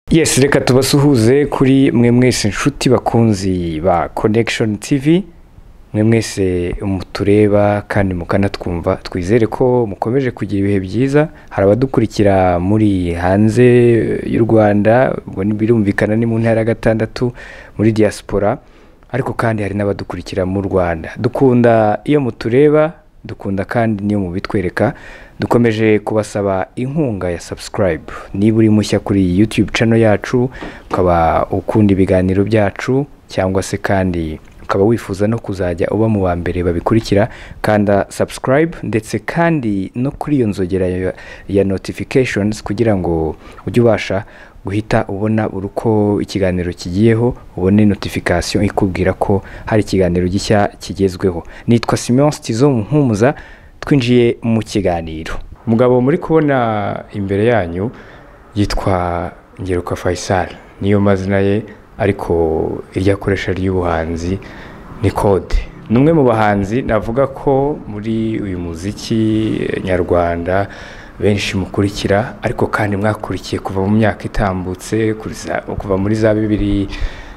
Yes, reka tubasuhuze kuri mwe mwese inshuti bakunzi ba Connection TV, mwe mwese mutureba kandi mukanatwumva. Twizere ko mukomeje kugira ibihe byiza. Hari abadukurikira muri hanze y'u Rwanda, ubwo birumvikana ni mu ntara gatandatu muri diaspora, ariko kandi hari n'abadukurikira mu Rwanda. Dukunda iyo mutureba, dukunda kandi niyo mubitwereka. Dukomeje kubasaba inkunga ya subscribe niba uri mushya kuri YouTube channel yacu, ukaba ukunda ibiganiro byacu, cyangwa se kandi ukaba wifuza no kuzajya uba mu bambere babikurikira, kanda subscribe ndetse kandi no kuri iyo nzogera ya notifications kugira ngo ujye ubasha guhita ubona uruko ikiganiro kigiyeho, ubone notification ikubwira ko hari ikiganiro gishya kigezweho. Nitwa Simeon Stizo Muhumuza, twinjiye mu kiganiro. Umugabo muri kubona imbere yanyu yitwa Ngeruka Faisal, niyo mazina ye, ariko irya koresha ry'ubuhanzi ni Code. Numwe mu bahanzi navuga ko muri uyu muziki nyarwanda benshi mukurikira, ariko kandi mwakurikiye kuva mu myaka itambutse, kuva muri za 2008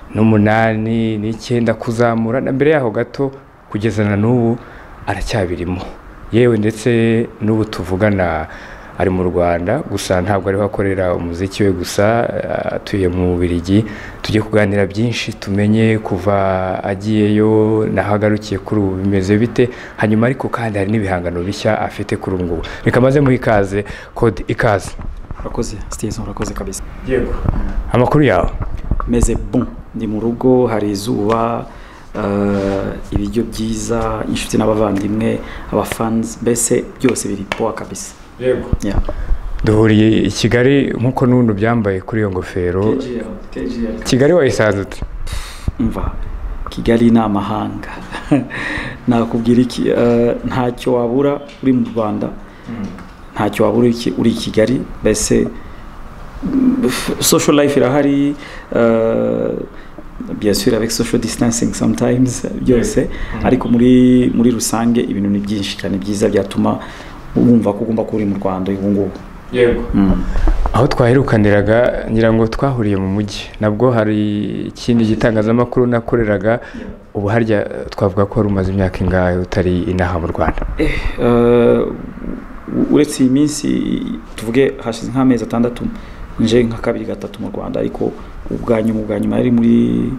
9 kuzamura, na mbere yaho gato kugeza na n'ubu aracyabirimo. Yewe ndetse n'ubu tuvugana ari mu Rwanda, gusa ntabwo ariho akorera umuziki we gusa, atuye mu Bubiligi. Tujye kuganira byinshi, tumenye kuva agiyeyo nahagarukiye kuri ubu bimeze bite, hanyuma ariko kandi hari n'ibihangano bishya afite kuri ubu ngubu. Reka maze mu ikaze Code, ikaze. Urakoze Steven, urakoze kabisa. Yego, amakuru yawe? Meze bon, ndi mu rugo, hari izuba, ibiryo byiza, inshuti n'abavandimwe, abafans, mbese byose biri poa kabisa. Yego. Yeah. Duhuriye i Kigali nkuko n'undi byambaye kuri iyo ngofero. Kigali wayisanze ute? Umva, Kigali ni amahanga. Nakubwira iki, ntacyo wabura uri mu Rwanda, ntacyo wabura uri i Kigali, mbese social life irahari, bien sûr avec social distancing sometimes byose, ariko muri rusange ibintu ni byinshi cyane byiza byatuma wumva ko ugomba kuri mu Rwanda ubu ngubu. Yego. Aho twaherukaniraga ngira ngo twahuriye mu mujyi, nabwo hari ikindi gitangazamakuru nakoreraga. Ubu harya twavuga ko rumaze imyaka ingahe utari inaha mu Rwanda? Uretse iminsi tuvuge hashize nk'amezi 6 nje nka 2-3 mu Rwanda, ariko ubwanyuma yari muri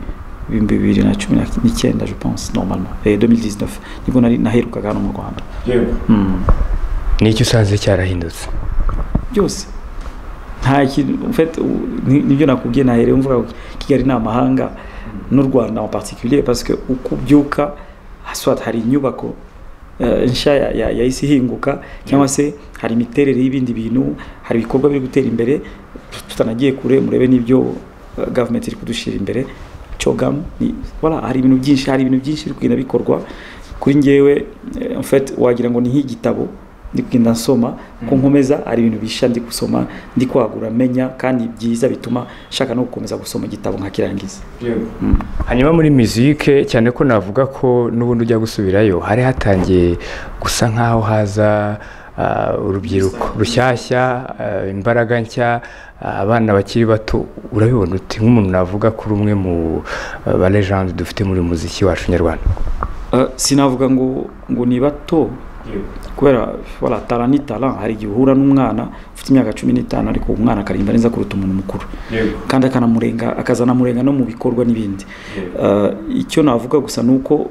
2019 je pense, normalement 2019 nibwo naherukaga hano mu Rwanda. Yego. N'icyo usanze cyarahindutse byose? Nta kintu en fait, nibyo nakubwiye nahereye mvuga Kigali ni amahanga, n'u Rwanda en particulier, parce que ukubyuka haswat hari inyubako insha ya isi hinguka, cyangwa se hari imiterere y'ibindi bintu, hari ibikorwa biri gutera imbere tutanagiye kure, murebe n'ibyo government iri kudushira imbere CHOGM, voilà, hari ibintu byinshi biri kugenda bikorwa. Kuri ngewe en fait wagira ngo ni nk'igitabo ndi kugenda nsoma, ko nkomeza hari ibintu bisha ndi gusoma, ndi kwagura menya, kandi byiza bituma shaka no gukomeza gusoma igitabo nkakirangiza. Hanyuma muri musique cyane ko navuga ko n'ubundi ujya gusubirayo, hari hatangiye gusa nkaho haza urubyiruko rushyashya, imbaraga nshya, abana bakiri bato. Urabibona uti nk'umuntu navuga kuri umwe mu ba legend dufite muri muziki wacu nyarwanda? Sinavuga ngo ni bato, kubera wala talent hari gihura n'umwana ufite imyaka 15, ariko umwana akarimba neza kuruta umuntu mukuru, kandi akazana murenga no mu bikorwa n'ibindi. Icyo navuga gusa nuko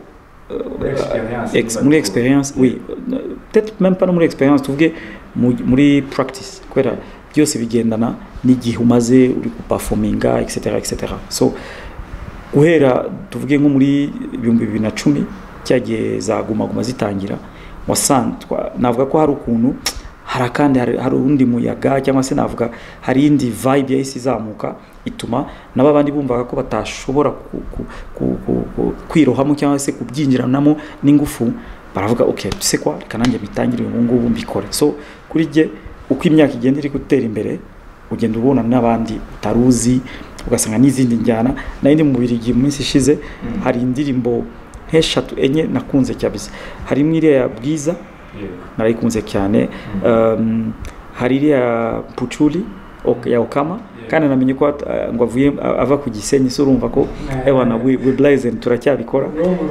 muri experience, oui, peut-être même pas muri experience, tuvuge muri practice, kubera byose bigendana n'igihe umaze uri kuperforminga etc. So guhera tuvuge nko muri 2010 cyagiye za guma zitangira, wasantwa navuga ko hari ukuntu hari undi muyaga, cyangwa se navuga hari indi vibe yahise izamuka, ituma n'abandi bumvaga ko batashobora kwirohamo cyangwa se kubyinjiranamo n'ingufu, baravuga okay, tu sais quoi, reka nanjye bitangire ubu ngubu mbikore. So kuri je uko imyaka igenda iri gutera imbere, ugenda ubona n'abandi utaruzi, ugasanga n'izindi njyana. N'indi mu Bubiligi mu minsi ishize hari indirimbo nk'eshatu enye nakunze cyabise. Hari imwe ya Bwiza narayikunze cyane, hari iriya Puchuli ya Okama kandi namenye ko ngo avuye ava ku Gisenyi so urumva ko ewana we blaze turacyabikora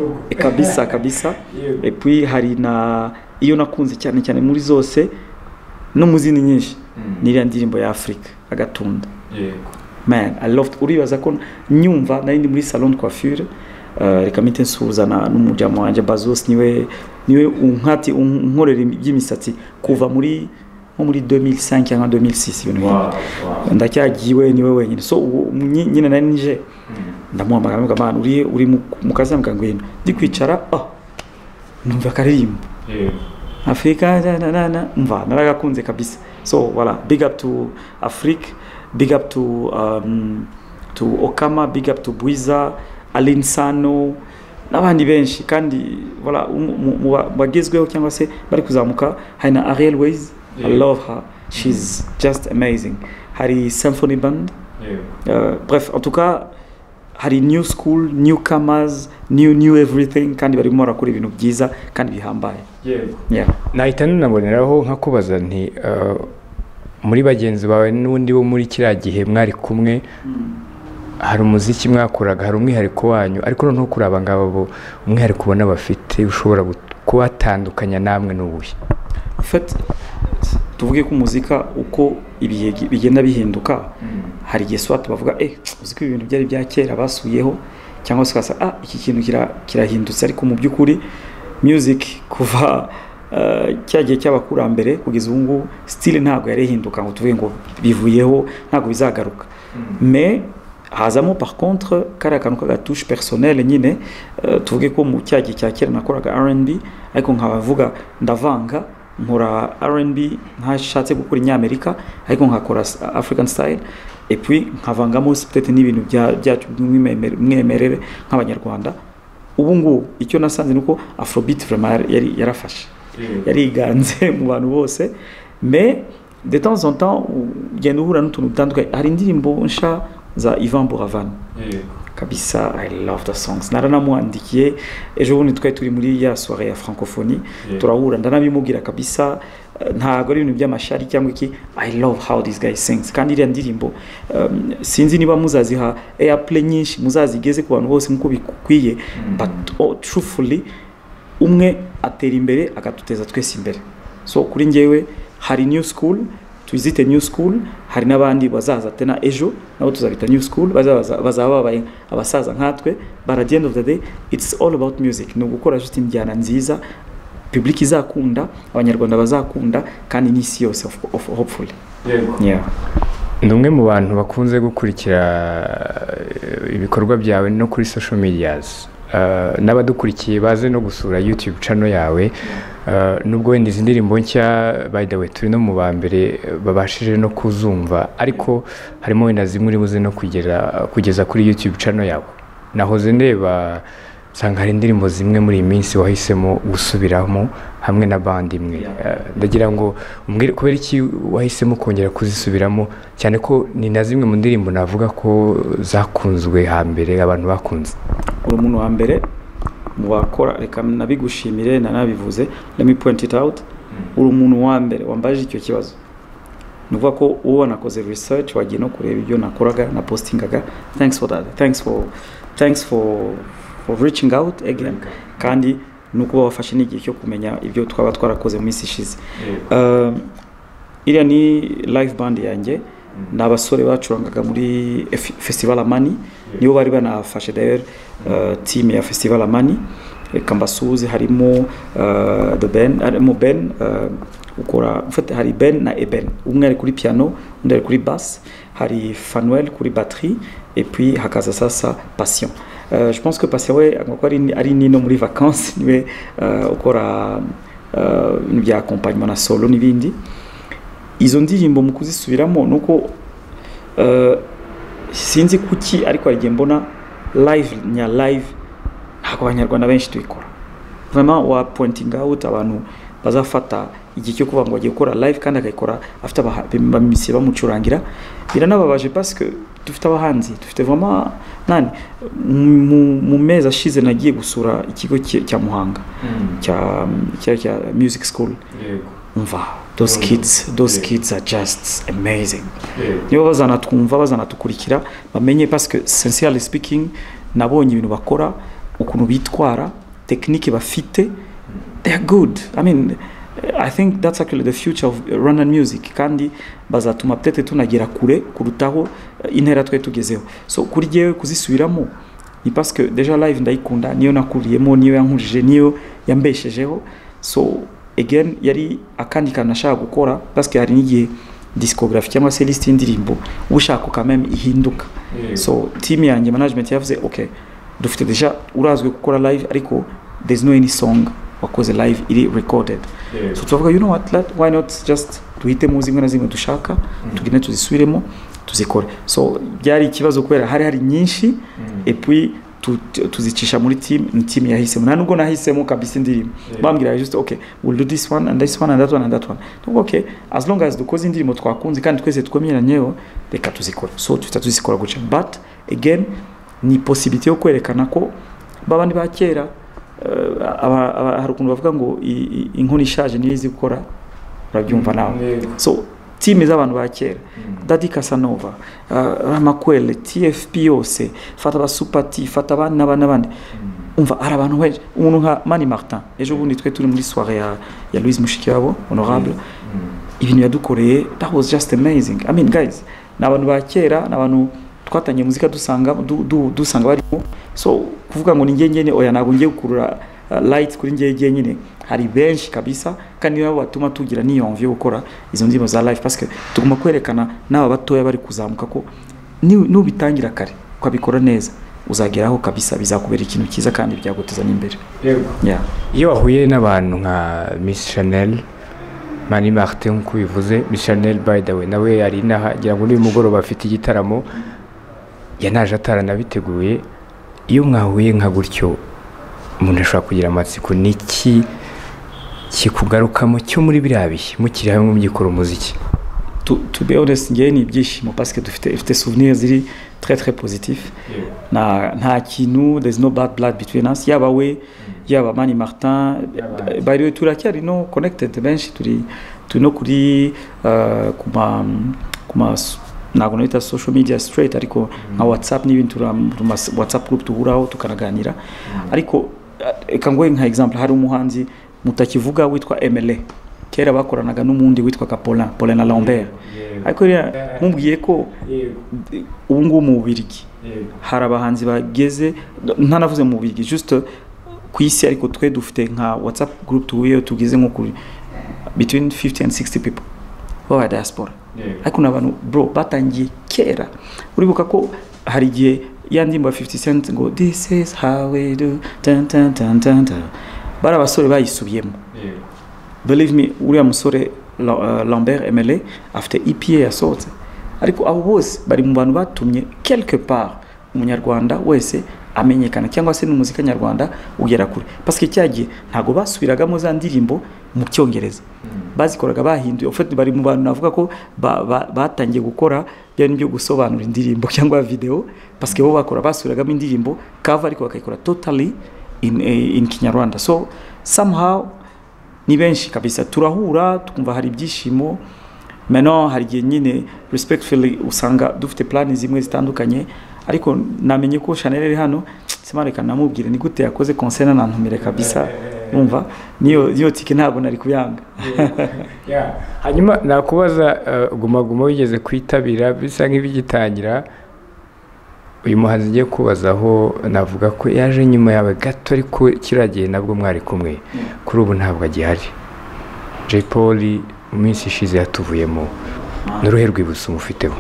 kabisa et puis hari na iyo nakunze cyane cyane muri zose no muzindi nyinshi niriya ndirimbo ya Africa agatunda man I loved uribaza ko nyumva nari ndi muri salon de coiffure reka mite nsuzana n'umujamo wanje Bazos niwe unkati unkorera by'imisatsi kuva muri 2005 cyangwa 2006 ibintu ndacyagiwe niwe wenyine so nyine nari nije ndamuhamagara ngo man uri mu kazi ngwino ndi kwicara numva karirimbo Africa mva naragakunze kabisa so voilà big up to Afrique big up to Okama big up to Bwiza Aline Sano n'abandi benshi kandi voilà bagezweho cyangwa se bari kuzamuka hari na Ariel Ways I love her she's just amazing hari Symphony Band bref en tout cas hari new school newcomers new everything kandi barimo barakora ibintu byiza kandi bihambaye nahita nunaboneraho nka kubaza nti muri bagenzi bawe n'undi bo muri kiriya gihe mwari kumwe hari umuziki mwakoraga hari umwihariko wanyu ariko noneho kuri aba ngabo umwihariko ubona bafite ushobora kubatandukanya namwe n'ubuhe fait tuvuge ko muzika uko ibihe bigenda bihinduka hari igihe swat bavuga uziko ibintu byari bya kera basuyeho cyangwa se kasa iki kintu kirahindutse ariko mu byukuri music kuva cyagiye cy'abakurambere kugeza ubu style ntabwo yarehinduka ngo tuvuge ngo bivuyeho ntabwo bizagaruka mais hazamo par contre karakantu ka touche personnelle nyine tuvuge ko mu cyagiye cya kera nakoraga R&B ariko nkabavuga ndavanga nkora R&B ntashatse gukora inyamerika ariko nkakora African style et puis nkavangamo peut-être n'ibintu byacu mwemerere nk'abanyarwanda ubu ngubu icyo nasanze nuko Afrobeat vraiment yarafashe yariganze mu bantu bose mais de temps en temps ugenda uhura n'utuntu dutandukanye hari indirimbo nsha za Ivan Buravan kabisa I love the songs naranamuandikiye ejo bundi twari turi muri ya soirée ya francophonie turahura ndanabimubwira kabisa ntago ari ibintu by'amashari cyangwa iki I love how this guy sings kandi iriya ndirimbo sinzi niba muzaziha airplay nyinshi muzazigeze ku bantu bose nkuko bikwiye but truthfully umwe atera imbere akatuteza twese imbere so kuri njyewe hari new school tuzite new school hari nabandi bazaza tena ejo nabo tuzabita new school bazaba babaye abasaza nkatwe but at the end of the day it's all about music no gukora just injyana nziza public izakunda abanyarwanda bazakunda kandi n'isi yose hopefully ndumwe mu bantu bakunze gukurikira ibikorwa byawe no kuri social medias n'abadukurikiye baze no gusura YouTube channel yawe nubwo wenda izi ndirimbo nshya by the way turi no mu bambere babashije no kuzumva ariko harimo wenda zimwe buze no kugeza kuri YouTube channel yawe nahoze ndeba sanga hari indirimbo zimwe muri iminsi wahisemo gusubiramo hamwe na band imwe ndagira ngo umbwire kubera iki wahisemo kongera kuzisubiramo cyane ko ni na zimwe mu ndirimbo navuga ko zakunzwe hambere abantu bakunze umuntu wa mbere mubakora reka nabigushimire nanabivuze let me point it out umuntu wa mbere wambaje icyo kibazo nuvuga ko uwo nakoze research wagiye no kureba ibyo nakoraga na postingaga thanks for that thanks for reaching out again kandi nuko bafashe n'igihe cyo kumenya ibyo twaba twarakoze mu minsi ishize iriya ni live band yanjye n'abasore bacurangaga muri Festival Amani nibo bari banafashe d'ailleurs team ya Festival Amani kambasuze harimo the Ben harimo Ben ukora mfite hari Ben na Eben umwe ari kuri piano undi ari kuri bass hari Fanuel kuri batterie et puis hakaza sasa Passion je pense que Passion we ari nino muri vacances niwe ukora ibya accompagnement na solo n'ibindi izo ndirimbo mu kuzisubiramo nuko sinzi kuki ariko arigiye mbona live ntabwo abanyarwanda benshi tuyikora vraiment wa pointing out abantu bazafata igihe cyo kuvuga ngo bagiye gukora live kandi akayikora afite abamisi bamucurangira biranababaje parce que dufite abahanzi dufite vraiment nani mu mezi ashize nagiye gusura ikigo cya Muhanga cya music school umva those kids are just amazing niyo bazanatwumva bazanatukurikira bamenye parce que sincerely speaking nabonye ibintu bakora ukuntu bitwara technique bafite they are good. I mean I think that's actually the future of Rwandan music kandi bazatuma peut-être tunagera kure kurutaho intera twe tugezeho. So kuri jewe kuzisubiramo ni parce que déjà live ndayikunda niyo nakuriyemo niyo yankurije niyo yambeshejeho. So again yari akandi kana nashaka gukora parce que hari n'igihe discography cyangwa se list y'indirimbo ushaka quand même ihinduka. So team yanjye management yavuze okay dufite déjà urazwe gukora live ariko there's no any song wakoze live iri recorded. So tuvuga you know what why not just duhite mu zimwe na zimwe dushaka tugine tuzisubiremo tuzikore. So byari ikibazo kubera hari nyinshi et puis tuzicisha muri team yahisemo nta nubwo nahisemo kabisa indirimbo bambwira just okay we'll do this one and this one and that one and that one. Okay as long as dukoze indirimbo twakunze kandi twese twemeranyeho reka tuzikora. So tuzikora guca but again ni possibility yo kwerekana ko babandi ba kera hari ukuntu bavuga ngo inkoni ishaje nizi gukora urabyumva nawe. So team z'abantu ba kera Daddy Casanova Ramakwele TFP yose fata ba Supati fata abana n'abandi umva ari abantu wenje umuntu nka Mani Martin ejo bundi twe turi muri soirée ya Louise Mushikiwabo honorable ibintu yadukoreye that was just amazing. I mean guys n'abantu ba kera n'abantu twatangiye muzika dusanga barimo. So kuvuga ngo ninge nyene oya nago ngiye gukurura light kuri ngiye nyine hari benshi kabisa kandi nabo batuma tugira niyomvye gukora izo ndimo za live parce que tuguma kwerekana n'aba batoya bari kuzamuka ko nubitangira kare kwabikora neza uzageraho kabisa bizakubera ikintu kiza kandi byaguteza n'imbere. Yeah. Iyo wahuye n'abantu nka Miss Chanel Mani Martin nko bivuze Miss Chanel by the way nawe yari nahagira ngo uyu mugoroba afite igitaramo yanaje ataranabiteguye. Iyo mwahuye nka gutyo umuntu ashobora kugira amatsiko niki kikugarukamo cyo muri birabihe mukiri hamwe mu gikora umuziki? To be honest ngiye ni ibyishimo parce que dufite souvenirs ziri très positif. Nta kintu there's no bad blood between us yaba we yaba Mani Martin by the way turacyari no connected benshi turi no kuri kuma ntabwo nita social media straight ariko nka WhatsApp n'ibintu WhatsApp group tuhuraho tukanaganira ariko kangoye nka example hari umuhanzi mutakivuga witwa MLA kera bakoranaga n'umundi witwa Paulin na Lambert ariko mumbwiye ko ubu ngubu mu Bubiligi hari abahanzi bageze ntanavuze mu Bubiligi just ku isi ariko twe dufite nka WhatsApp group tuhuye tugeze nko kuri between 50 and 60 people wa diaspora. Ariko n'abantu bro batangiye kera uribuka ko hari igihe yandimba 50 cent ngo this is how we do tan bara basore bayisubiyemo. Believe me uriya musore Lambert MLA after EPA yasohotse ariko abo bose bari mu bantu batumye quelque part umunyarwanda wese amenyekana cyangwa se n'umuzika nyarwanda ugera kure parce que cyagiye ntago basubiragamo za ndirimbo mu cyongereza bazikoraga bahinduye ofete bari mu bantu navuga ko batangiye gukora byari byo gusobanura indirimbo cyangwa video parce que bo bakora basubiragamo indirimbo cover ariko bakayikora totally in Kinyarwanda. So somehow ni benshi kabisa turahura tukumva hari ibyishimo maintenant hari gihe nyine respectfully usanga dufite plan zimwe zitandukanye ariko namenye ko Chanel iri hano simareka namubwire ni gute yakoze concert nantumire kabisa numva niyo tike ntabwo nari kuyanga. Hanyuma nakubaza guma wigeze kwitabira bisa nk'ibigitangira uyu muhanzi ngiye kubazaho navuga ko yaje nyuma yawe gato ariko kiragiye nabwo mwari kumwe kuri ubu ntabwo agihari. Jay Polly mu minsi ishize yatuvuyemo n'uruhe rwibutso mufiteho?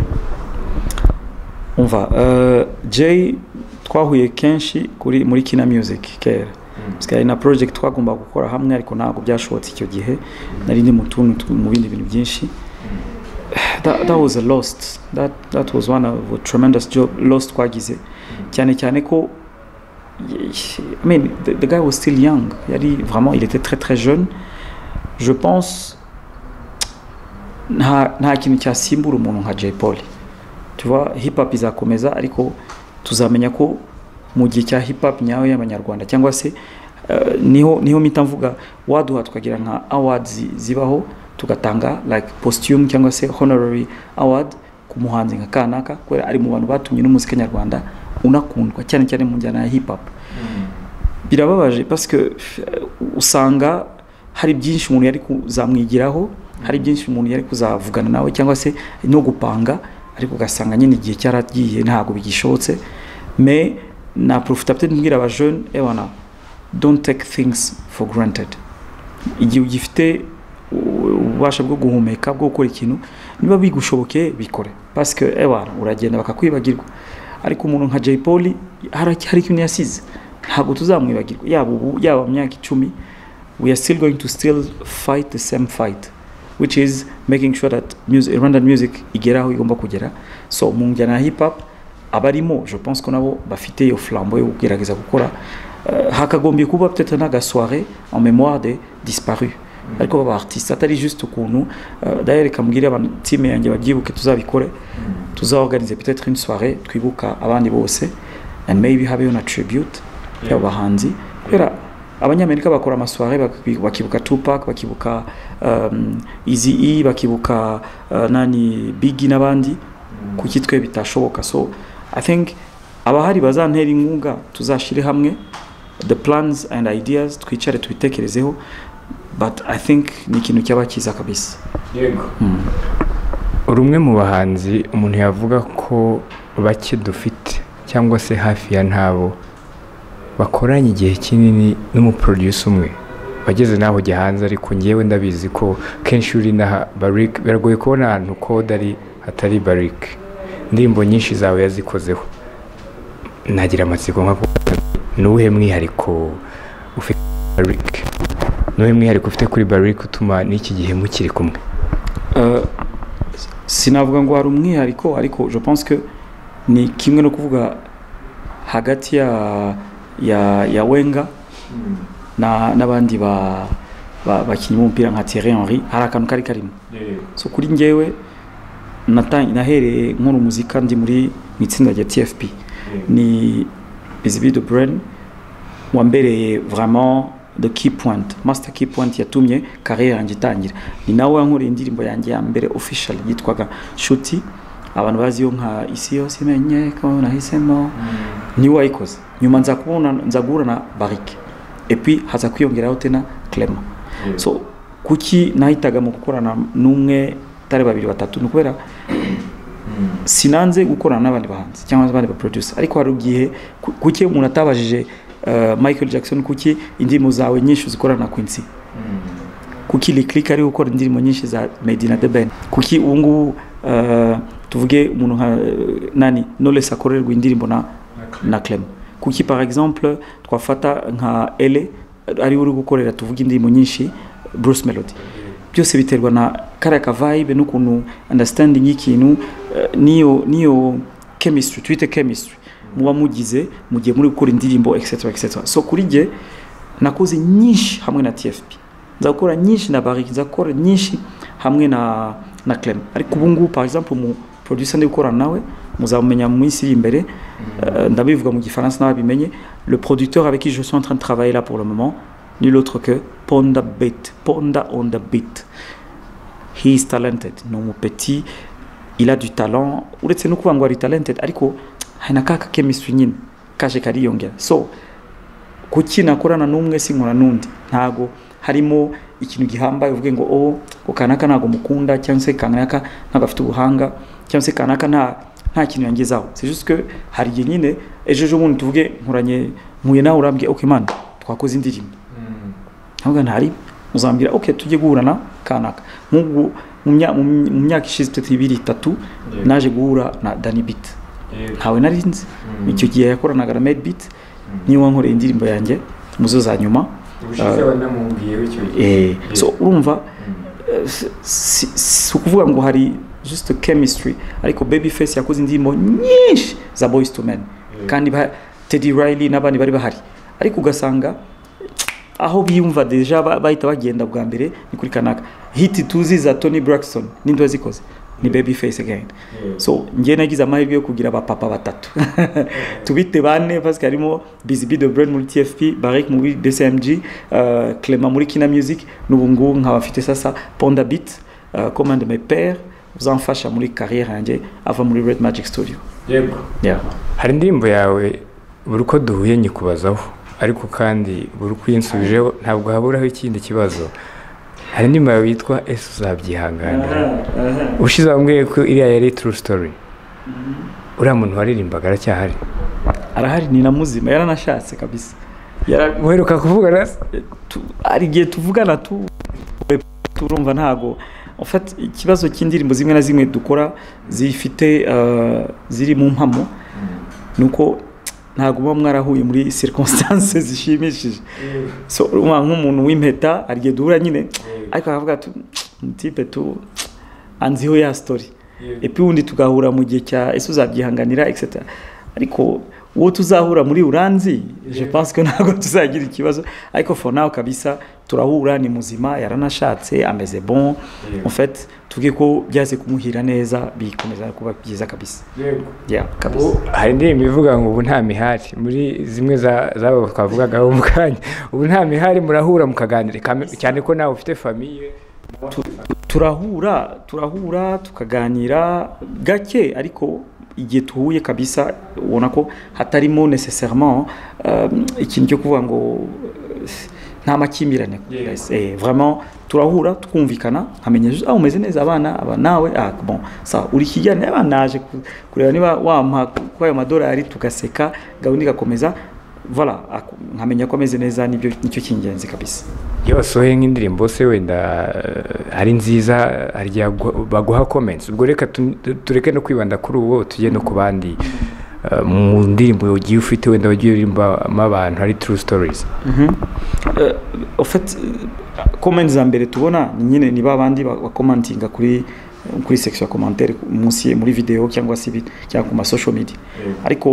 Umva Jay twahuye kenshi muri Kina Music kera parce na project twagomba gukora hamwe ariko ntabwo byashobotse icyo gihe nari ndi mu bindi bintu byinshi. That was a lost that was one of a tremendous job lost kwagize cyane ko I mean the guy was still young yari vraiment il était très jeune. Je pense nta kintu cyasimbura umuntu nka Jay Polly. Tu vois hip hop izakomeza ariko tuzamenya ko mu gihe cya hip hop nyawe y'abanyarwanda cyangwa se niho mitamvuga waduha tukagira nka awards zibaho tugatanga like costume cyangwa se honorary award ku muhanzi nka kanaka kubera ari mu bantu batumye n'umuziki nyarwanda unakundwa cyane cyane mu njyana ya hip hop. Birababaje parce que usanga hari byinshi umuntu yari kuzamwigiraho, hari byinshi umuntu yari kuzavugana nawe cyangwa se no gupanga, ariko ugasanga nyine igihe cyaragiye ntago bigishobotse. Mais na profita peut-être mbwira aba jeune ebana, don't take things for granted. Igihe ugifite ubasha bwo guhumeka bwo gukora ikintu, niba bigushobokeye bikore, parce que ebana uragenda bakakwibagirwa. Ariko umuntu nka Jay Polly hari ikintu yasize, ntabwo tuzamwibagirwa. Yaba myaka 10, we are still going to fight the same fight, which is making sure that Rwandan music igeraho igomba kugera. So mu njyana hip hop abarimo, je pense ko nabo bafite iyo flambeau yo kugerageza gukora. Hakagombye kuba peut-être naga soirée en mémoire des disparus, ariko baba artiste atari juste ukuntu. D'ailleurs kamubwira abantu team yanjye bagyibuke, tuzabikore, tuzaorganiser peut-être une soirée twibuka abandi bose, and maybe have a tribute y'abahanzi. Kubera abanyamerika bakora amasoirée bakibuka Tupac, bakibuka Eazy-E, bakibuka nani Biggie n'abandi, kuki twe bitashoboka. So I think abahari bazantera inkunga, tuzashire hamwe the plans and ideas, twicare tubitekerezeho, but I think ni ikintu cyabakiza kabisa. Yego. Urumwe mu bahanzi umuntu yavuga ko bake dufite cyangwa se hafi ya ntabo bakoranye igihe kinini n'umuproducer umwe bageze naho gihanze, ariko ngewe ndabizi ko kenshi uri na Barik biragoye kubona ahantu code ari hatari Barik. Ndimbo nyinshi zawe yazikozeho, nagira amatsiko nka nuhe mwihariko ufite Barik, nuhe mwihariko ufite kuri Barik utuma n'iki gihe mukiri kumwe? Sinavuga ngo hari umwihariko, ariko je pense que ni kimwe no kuvuga hagati ya Wenga n'abandi bakinnyi b'umupira nka Thierry Henry, hari akantu kari karimo. So kuri ngewe nahereye nkora umuzika ndi muri itsinda rya TFP, ni Bizibide de Brain wambereye vraiment the key point, master key point yatumye career yanjye itangira. Ni nawe wankora indirimbo yanjye ya mbere official yitwaga Shuti, abantu bazi yo nka isi yose imenye ko nahisemo, ni wayikoze. Nyuma nza guhura na Barik, et puis haza kwiyongeraho tena Clement. So kuki nahitaga mu gukorana n'umwe tare babiri batatu, nukubera sinanze gukorana n'abandi bahanzi cyangwa abandi ba producer, ariko hari ugiye kuki umuntu atabajije Michael Jackson kuki indirimbo zawe nyinshi uzikorana na Quincy, kuki Lick ari gukora indirimbo nyinshi za Medina The Ben, kuki ubungu tuvuge umuntu nka nani Knowless akorerwa indirimbo na Clem, kuki par exemple twafata nka Ele ari uri gukorera tuvuge indirimbo nyinshi Bruce Melody. Byose biterwa na karaka vibe n'ukuntu understanding y'ikintu, niyo chemistry, twite chemistry muba mugize mugiye muri gukora indirimbo etc. So kuri je nakoze nyinshi hamwe na TFP, nzakora nyinshi na Barik, nzakora nyinshi hamwe na Clem. Ariko ubungu par exemple mu producer ndi gukora nawe muzamenya mu minsi imbere, ndabivuga mu gifaransa nababimenye, le producteur avec qui je suis en train de travailler là pour le moment, nul autre que Ponda on the beat. He is talented, non mon petit, il a du talent, uretse no kuvuga ngo ari talented, ariko haina kaka chemistry nyine kaje kariyongera. So kuki nakorana n'umwe sinkora n'undi, ntago harimo ikintu gihambaye uvuge ngo ko kanaka nago mukunda cyangwa se kanaka ntago afite ubuhanga cyangwa se kanaka nta kintu yangezaho. C'est juste que hari igihe nyine ejo bundi tuvuge nkuranye muye nawe urambye okay man twakoze indirimbo, ntabwo ntari uzambira okay tujye guhura na kanaka. Mu myaka ishize 2-3 naje guhura na Danny Beat, ntawe narinzi icyo gihe yakoranaga na Made Beat, niyo wankoreye indirimbo yanjye muzo za nyuma. So urumva si ukuvuga ngo hari just chemistry, ariko Babyface yakoze indirimbo nyinshi za Boys to Men, kandi Teddy Riley n'abandi bari bahari, ariko ugasanga aho biyumva deja bahita bagenda bwa mbere ni kuri kanaka. Hit tuzi za Tony Braxton n'indi wazikoze ni Babyface again so njye nagize amahirwe yo kugira abapapa batatu tubite bane parce que harimo Busy Bee the Brain muri TFP, Barik muri BCMG, Clément muri Kina Music, n'ubungu nkabafite sasa Ponda Beat comme un de mes pères uzamfasha muri carrière yanjye ava muri Red Magic Studio. Yego. Hari indirimbo yawe buri uko duhuye nyikubazaho ariko kandi buri uko uyinsubijeho ntabwo haburaho ikindi kibazo. Hari indirimbo yawe yitwa ese uzabyihanganira. Ushize wambwiye ko iriya yari true story. Uriya muntu waririmbaga aracyahari? Arahari, ni na muzima, yaranashatse kabisa. Uheruka kuvugana? Ari igihe tuvugana turumva ntago en fait ikibazo cy'indirimbo zimwe na zimwe dukora zifite ziri mu mpamo nuko ntago muba mwarahuye muri circonstances zishimishije so nk'umuntu w'impeta ari igihe duhura nyine ariko akavuga type tu anziho ya story et puis undi tugahura mu gihe cya ese uzabyihanganira etc ariko uwo tuzahura muri uranzi je pense que ntago tuzagira ikibazo ariko for now kabisa turahura, ni muzima, yaranashatse, ameze bon en fait tugiye ko byaze kumuhira neza bikomeza kuba byiza kabisa. Kabisa. Hari indirimbo ivuga ngo ubu nta mihari muri zimwe zabo twavugaga mu kanya, ubu nta mihari murahura mukaganira cyane ko nawe ufite famille. turahura tukaganira gake ariko igihe tuhuye kabisa ubona ko hatarimo nécessairement ikintu cyo kuvuga ngo nta makimbirane. Vraiment turahura tukumvikana nkamenya umeze neza abana nawe bon ça uri kijyana abanaje kureba niba wampa kwa ayo madolari tugaseka gahunda igakomeza voilà nkamenya ko ameze neza nicyo kingenzi kabisa. Iyo wasohoye nk'indirimbo se wenda ari nziza harya baguha comments ubwo reka tureke no kwibanda kuri uwo tujye no ku bandi mu ndirimbo ugiye ufite wenda wagiye uririmba abantu hari true stories. En fait comments za mbere tubona nyine ni babandi bakomentinga kuri section ya commentaire munsi muri video cyangwa se cyangwa ku social media ariko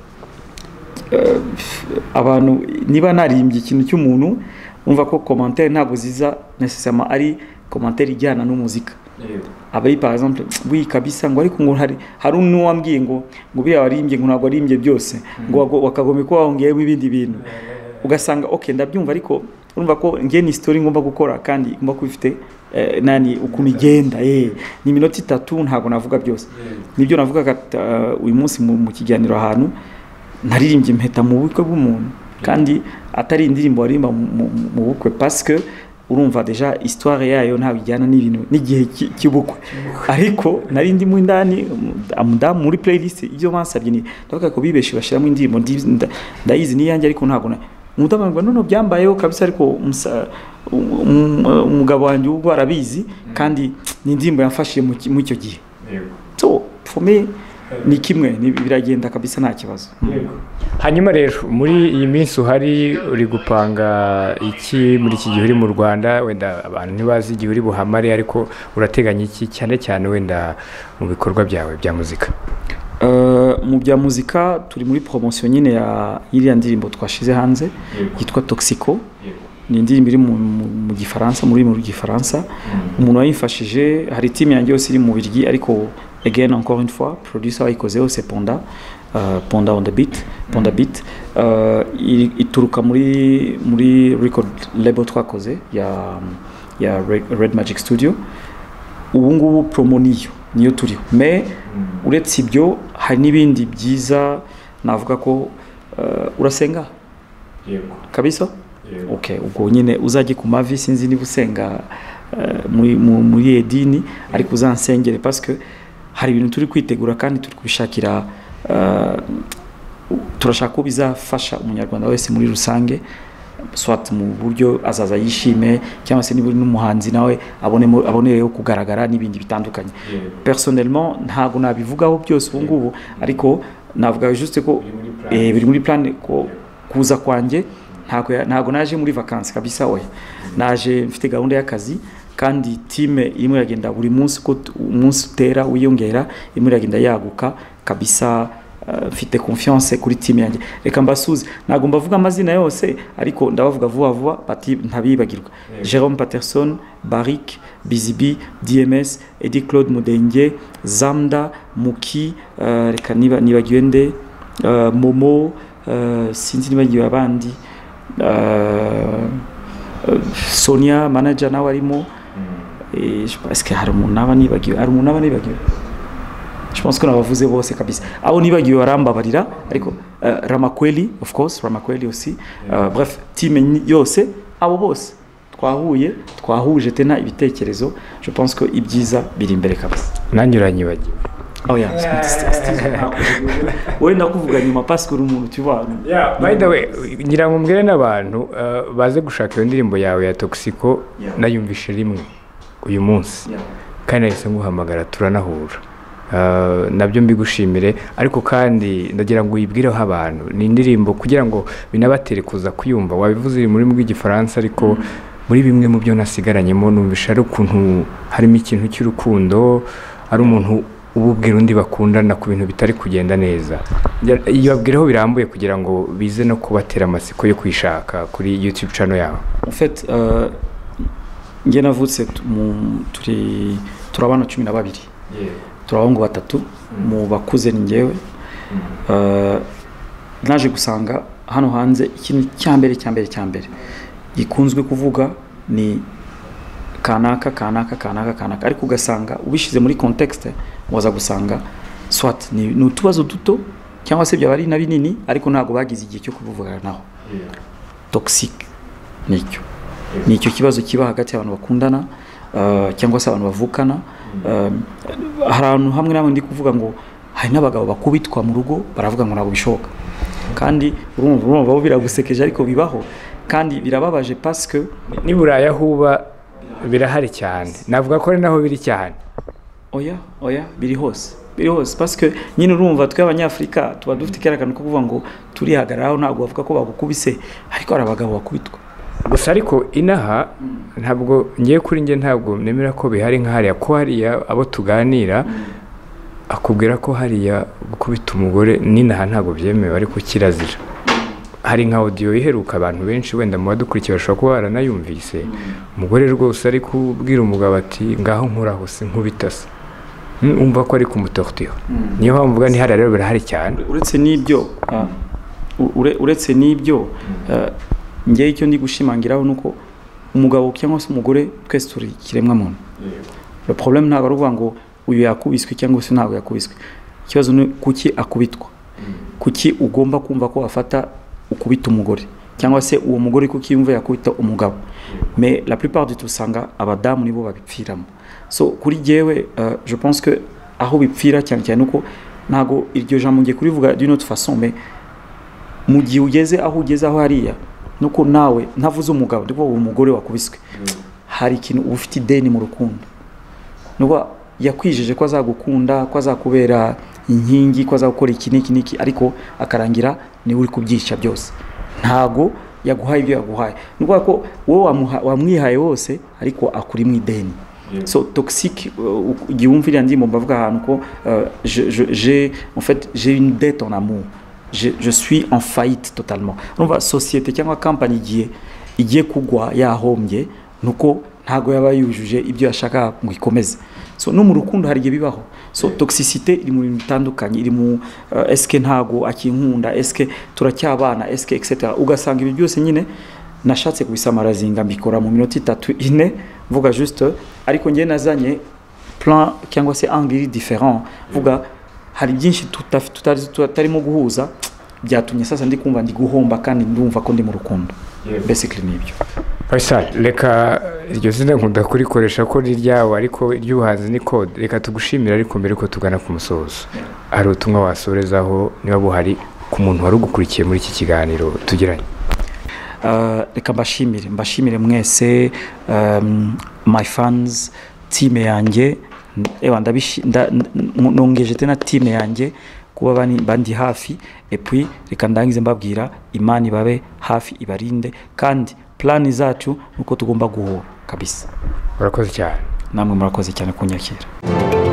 abantu niba narimbye ikintu cy'umuntu umva ko commentaire ntabwo ziza nécessairement ari commentaire ijyana n'umuzika. Abari par exemple oui kabisa ngo ariko ngo hari n'uwambwiye ngo biya warimbye ngo ntabwo arimbye byose ngo wakagome ko wongeyemo ibindi bintu ugasanga okay ndabyumva ariko urumva ko ngiye ni story ngomba gukora kandi ngomba kubifite nani ukuntu igenda ni minota 3 ntabwo navuga byose nibyo navuga uyu munsi mu kiganiro ahantu naririmbye impeta mu bukwe bw'umuntu kandi atari indirimbo warimba mu bukwe parce que urumva deja histoire yayo ntabwo ijyana n'ibintu n'igihe cy'ubukwe ariko nari ndi mu indani amudamu muri playlist ibyo bansabye ni ndavuga ko bibeshi bashiramo indirimbo ndayizi niyanjye ariko ntabwo umudamu ngo none byambayeho kabisa ariko umugabo wanjye ubwo arabizi kandi ni indirimbo yafashije mu icyo gihe so for me ni kimwe biragenda kabisa nta kibazo. Hanyuma rero muri iyi minsi uhari uri gupanga iki muri iki gihe uri mu Rwanda wenda abantu ntibazi igihe uri buhamare ariko urateganya iki cyane wenda mu bikorwa byawe bya muzika? Mu bya muzika turi muri promotion nyine ya iriya ndirimbo twashize hanze yitwa Toxico. Ni indirimbo iri mu gifaransa muri gifaransa umuntu wayifashije hari team yanjye yose iri mu Birigi ariko again encore une fois producer wayikozeho c'est Ponda on the beat ituruka muri record label twakoze ya Red Magic Studio. Ubu ngubu promo niyo turiho mais uretse ibyo hari n'ibindi byiza navuga ko urasenga kabisa. Okay ubwo nyine uzajye ku mavi sinzi niba usenga muri edini ariko uzansengere parce que hari ibintu turi kwitegura kandi turi kubishakira turashaka ko bizafasha umunyarwanda wese muri rusange soit mu buryo azaza yishime cyangwa se niba n'umuhanzi nawe abonereho kugaragara n'ibindi bitandukanye. Personnellement ntago nabivugaho byose ubu ngubu ariko navuga juste ko biri muri plan ko kuza kwanjye ntago naje muri vacances kabisa oya naje mfite gahunda y'akazi kandi team irimo yagenda buri munsi ko umunsi utera wiyongera irimo yagenda yaguka kabisa mfite confiance kuri team yanjye reka mbasuze ntago mbavuga amazina yose ariko ndabavuga vuba vuba bati ntabibagirwa Jérôme Patterson Barik Bizibi DMS Eddie Claude Mudenge Zamda Muki reka nibagiwe nde Momo sinzi nibagiwe abandi Sonia manager nawe arimo est-ce que hari umuntu naba nibagiwe je pense que nabavuze bose kabisa abo nibagiwe barambabarira ariko Ramakweli of course Ramakweli aussi bref team yose abo bose twahuje tena ibitekerezo je pense que ibyiza biri imbere kabisa nanjye uranyibagiwe yeah we nakuvuga nyuma parce que umuntu tubana by the way ngira ngo mbwire n'abantu baze gushaka iyo ndirimbo yawe ya Toxico nayumvishe rimwe uyu munsi kandi nahise nguhamagara turanahura nabyo mbigushimire ariko kandi ndagira ngo uyibwireho abantu ni indirimbo kugira ngo binabatere kuza kuyumva wabivuze iri muri rw'igifaransa ariko muri bimwe mu byo nasigaranyemo numvisha ari ukuntu harimo ikintu cy'urukundo ari umuntu ububwira undi bakundana ku bintu bitari kugenda neza yabwireho birambuye kugira ngo bize no kubatera amasiko yo kwishaka kuri YouTube channel yawe en fait nge navutse turabana 12 turabongo batatu mu bakuze ni ngewe naje gusanga hano hanze ikintu cyambere gikunzwe kuvuga ni kanaka ariko ugasanga ubishize muri context waza gusanga swat ni utubazo duto cyangwa se byabari na binini ariko ntago bagize igihe cyo kuvuga naho toxic nicyo kibazo kiba hagati y'abantu bakundana cyangwa se abantu bavukana ahantu hamwe namwe ndi kuvuga ngo hari n'abagabo bakubitwa mu rugo baravuga ngo ntabwo bishoboka kandi urumva bo biragusekeje ariko bibaho kandi birababaje parce que niburaya huba birahari cyane navuga ko ari naho biri cyane oya biri hose parce que nyine urumva twe abanyafrika tuba dufite kerakano ko kuvuga ngo turihagararaho ntabwo bavuga ko bagukubise ariko ari abagabo bakubitwa gusa ariko inaha ntabwo ngiye kuri nge ntabwo nemera ko bihari nk'ahariya ko hariya abo tuganira akubwira ko hariya gukubita umugore n'inaha ntabwo byemewe ariko kirazira hari nka audio iheruka abantu benshi wenda mu badukurikiye bashobora kuba baranayumvise umugore rwose ari kubwira umugabo ati ngaho nkuraho se nkubitase umva ko ari kumutortira niyo mpamvu mvuga ni hariya rero birahari cyane uretse n'ibyo ngewe icyo ndi gushimangiraho nuko umugabo cyangwa se umugore twese turi kiremwa muntu le problème ntabwo ari uvuga ngo uyu yakubiswe cyangwa se ntabwo yakubiswe ikibazo ni kuki akubitwa kuki ugomba kumva ko afata ukubita umugore cyangwa se uwo mugore kuki yumva yakubita umugabo mais la plupart du tout usanga abadamu nibo babipfiramo so kuri jewe je pense que aho bipfira cyane nuko ntago iryo jambo ngiye kurivuga d'une autre façon mais mu gihe ugeze aho hariya nuko nawe ntavuze umugabo ndiko uwo mugore wakubiswe hari ikintu ufite ideni mu rukundo nuko yakwijeje ko azagukunda ko azakubera inkingi ko azakora iki ariko akarangira ni uri kubyica byose ntago yaguhaye ibyo yaguhaye nuko ko wowe wamwihaye wose ariko akuri mu ideni so toxique giumvira ndimo bavuga ahantu ko j'ai une dette en amour je suis en faillite totalement numva société cyangwa company igiye kugwa yahombye nuko ntago yaba yujuje ibyo yashaka ngo ikomeze so no mu rukundo hari igihe bibaho so toxicité iri mu bintu bitandukanye iri mu eske ntago akinkunda eske turacyabana eske etc ugasanga ibi byose nyine nashatse kubisamarazinga mbikora mu minota 3-4 vuga juste ariko ngiye nazanye plan cyangwa se angle différent vuga hari byinshi tutarimo guhuza byatumye sasa ndi kumva ndi guhomba kandi ndumva ko ndi mu rukundo basically nibyo Faisal reka iryo zina nkunda kurikoresha ko riryawe ariko iry'ubuhanzi ni code reka tugushimira ariko mbere ko tugana ku musozo ari utumwa wasorezaho niba buhari ku muntu wari ugukurikiye muri iki kiganiro tugiranye reka mbashimire mwese my fans team yanjye nongeje tena team yanjye kuba bandi hafi et puis reka ndangize mbabwira imani babe hafi ibarinde kandi plani zacu nuko tugomba guhura kabisa urakoze cyane namwe murakoze cyane kunyakira